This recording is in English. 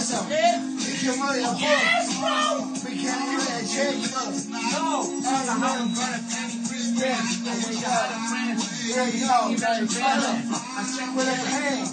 some. Get your money up. Yes, bro. We can't even that check. No. There you go. I check with a hand.